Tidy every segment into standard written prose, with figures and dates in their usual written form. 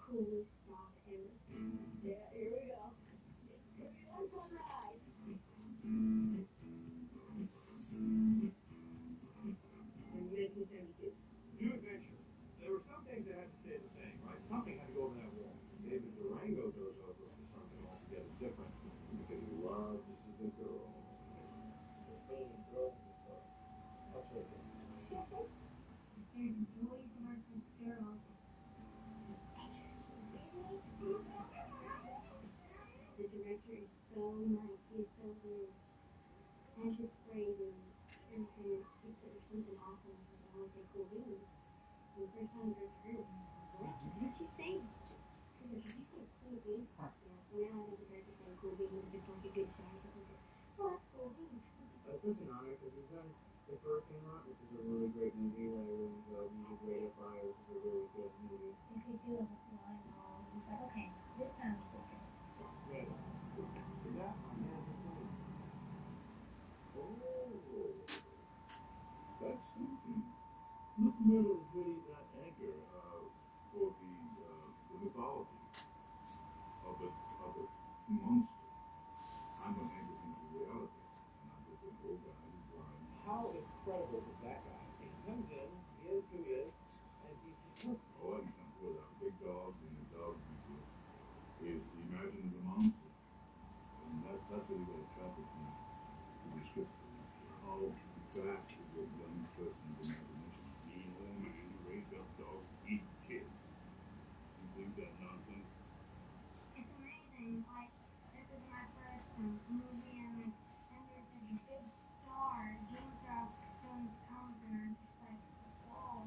coolest dog ever. Yeah, here we go. Let's go ride. And you didn't miss any kids. New adventure. There were some things that had to stay the same, right? Something had to go over that wall. David Durango goes over to something altogether different because he loves this is the girl. The baby girl in the story. That's what it is. There's boys versus girls. The director is so nice. He's so good. And his phrase is everything is secret or something awesome. I want to say cool beans. And the first time I heard it, what? What'd she say? She said, did you say cool beans? Yeah. So now I just heard her say cool beans. It's like a good shout or something. Oh, that's cool beans. It's such an honor because we've done The Hurricane Lot, which is a really great movie that I really enjoyed. Music Radio Fire, which is a really good movie. If you do have a fly ball, it's like, okay, this sounds okay. Right. Is that my man's name? Oh. That's something. Look at the video that anchor for the mythology of the monster. I'm an anchor into reality, and I'm just an old guy who's blind. How incredible is that guy? He comes in, he is who he is, and he's just oh, I can come with a big dog, and the dog is imagined as a monster, and that's really what attracted me to the script. How vast is a young person's imagination? Being a woman who raised up dogs, eat kids. You believe that nonsense? It's amazing. Like, this is my first movie, and there's this big star, James Earl Jones, and I'm just like, whoa.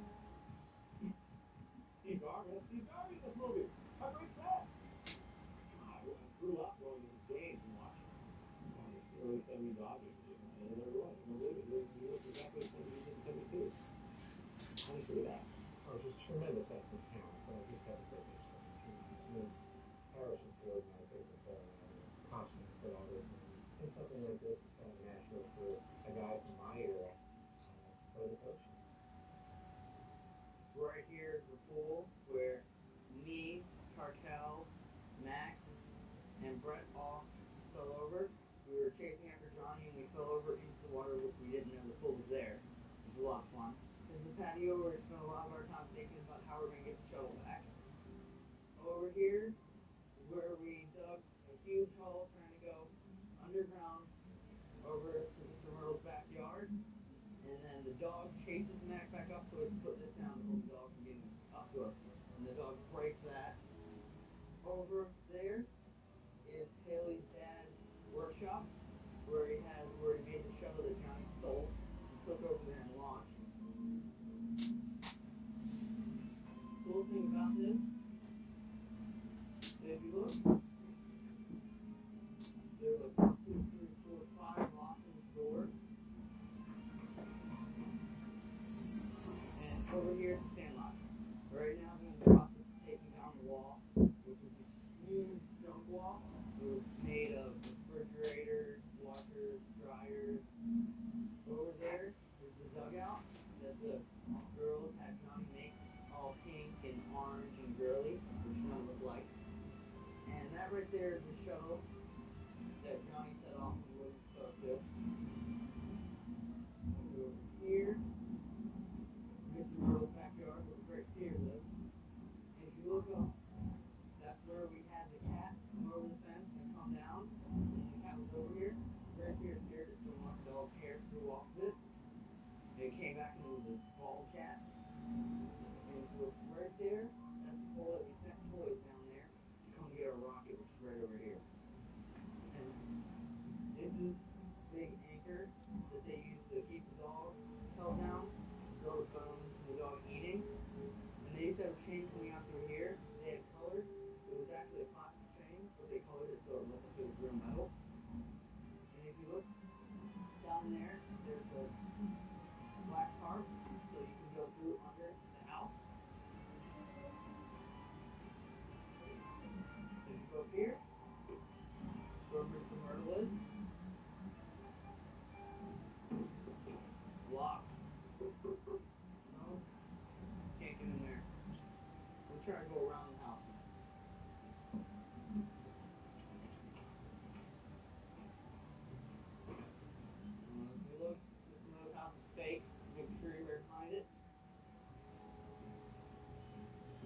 Steve Garvey, Steve Garvey in this movie. How great is that? I grew up going to the games and watching the early 70s Dodgers. And there was. He was exactly 72. How do you see that? Oh, just tremendous acting talent. But I just have a great experience. Harrison Ford, my favorite constant for all this. And something like this is kind of natural for a guy from my era play the coach. Right here is the pool where me, Cartel, Max, and Brett all fell over. We were chasing after Johnny and we fell over into the water, which we didn't know the pool was there. It was a lot of fun. This is the patio where we spent a lot of our time thinking about how we're going to get the shuttle back. Over here is where we dug a huge hole trying to go underground over to Mr. Myrtle's backyard. And then the dog chases Mac back up, so we put this down to hold the dog from getting up to us. And the dog breaks that. Over there is Haley's dad's workshop, where he made the shuttle that Johnny stole and took over there and launched. Cool thing about this, if you look, there's like 1, 2, 3, 4, 5 locks in this door. And over here is the sandlot. Right now I'm in the process of taking down the wall, which is this huge junk wall. It was made of refrigerators, washers, dryers. Over there is the dugout that the girls had Johnny make all pink and orange and girly, which none of us liked. And that right there is the shuttle that Johnny set off and wouldn't start to. Over here, Mr. Myrtle's backyard where the Great Fear lives. And if you look up, that's where we had the cat come over the fence and come down. And the cat was over here. Great Fear scared it so much the dog's hair flew off of it. And it came back and it was a bald cat. And so right there, that's the hole that we sent toys down there to come get our rocket, which is right over here. And this is big anchor that they use to keep the dog held down, throw the bones and the dog eating. And they used to have a chain coming out through here. They had colored. It was actually a plastic chain, but they colored it so it looked like it was real metal. And if you look down there, there's a black tarp, so you can go through under the house. If you go up here, where Mr. Myrtle is, locked. No, can't get in there. We'll try to go around the house.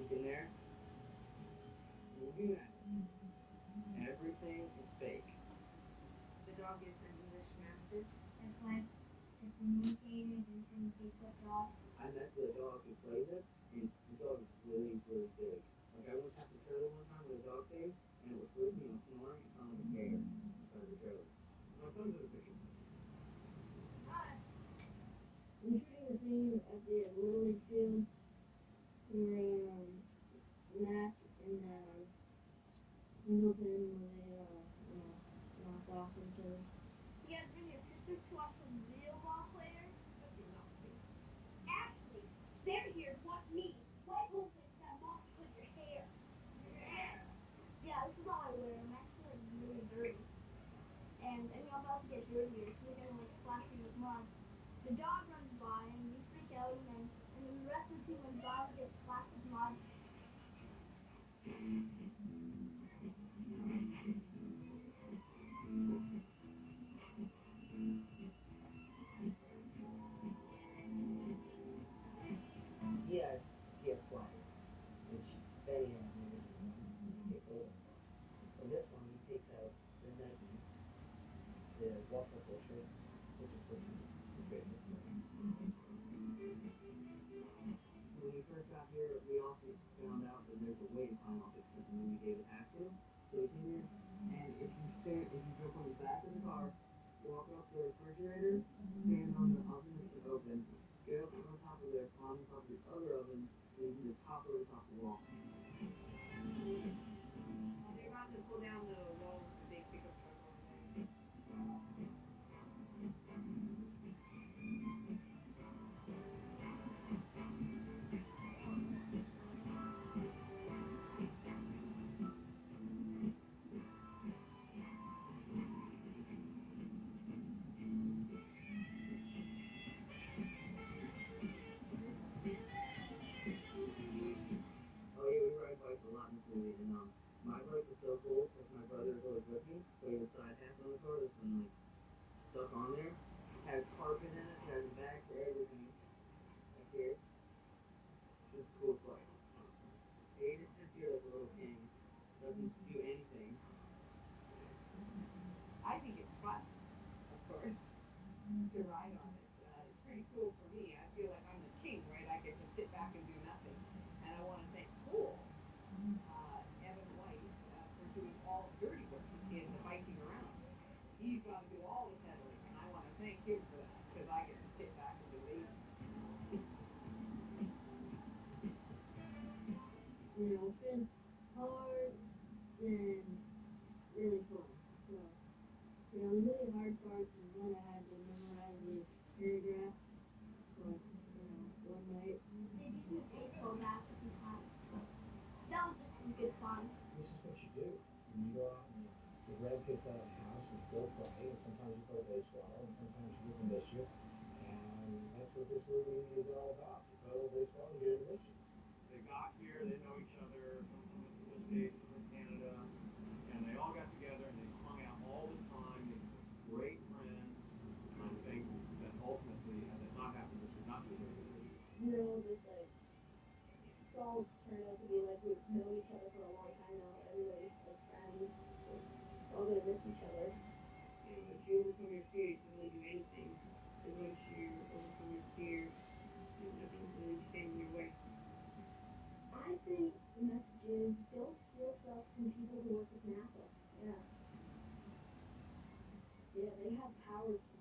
peek in there. Moving that. Everything is fake. The dog is an English Mastiff. It's like it's mutated into a Bigfoot dog. I met the dog who plays it, and the dog is really, really big. Like I went past the trailer one time with a dog cage, and it was sleeping and snoring. It sounded like a bear inside the trailer. My son took a picture. I'm shooting the scene at the Little League field where Mac and Singleton where they knocked off each other. You guys bring your sister to watch some real ball players? That's not safe. Actually, they're here to watch me. Why won't they that moss with your hair? Yeah, this is all I wear. I'm actually like really dirty. And I mean, I'm about to get dirtier, so they're gonna like splash me with mud. The dog runs by and we freak out, and then the rest of the team runs by and gets splashed with mud. He has flyers, which Betty has never take over. So this one, he takes out the Nike, the waffle shirt, which is supposed to be great. When we first got here, we also found out that there's a way to climb up it because the movie David has to. So we came here, and if you jump on the back of the car, walk up to the refrigerator, stand on the oven that's open, get up on top of there, climb on top of the other oven, and you can top over the top of the wall. They're about to pull down the wall with the big pickup truck over there. Oh yeah, we ride bikes a lot in this movie, and my bike is so cool because my brother is always with me, so he has a side half on the car that's been like stuck on there. Has carpet in it, has a bag for everything. Like here. Just cool bike. He just sits here like a little king. Doesn't do anything. I think it's fun, of course, to ride on it. It's pretty cool for me. I feel like I'm the king, right? I get to sit back and do nothing. And I want to thank Cool, Evan White, for doing all the dirty work in the biking around. He's got to do all the pedaling, and I want to thank him for that because I get to sit back and do lazy. It's been hard and really fun. So, the really hard part is when I had to memorize the paragraph, but, one night. Maybe you could baseball back a few times. That was just some good fun. This is what you do. You go out and the red gets out of the house and go play, and sometimes you play baseball, and sometimes you get to miss you. And that's what this movie is all about. You play a little baseball, you get to miss you. They got here, they know each other, some from the States, some from Canada, and they all got together and they hung out all the time, they became great friends, and I think that ultimately, had it not happened, this would not be a movie. Just like, it's all turned out to be like we've known each other for a long time now. Everybody's like friends. We're all gonna miss each other. And if you overcome your fear, you can really do anything. And once you overcome your fear, nothing can really stand in your way. I think the message is don't steal stuff from people who work with NASA. Yeah. Yeah, they have powers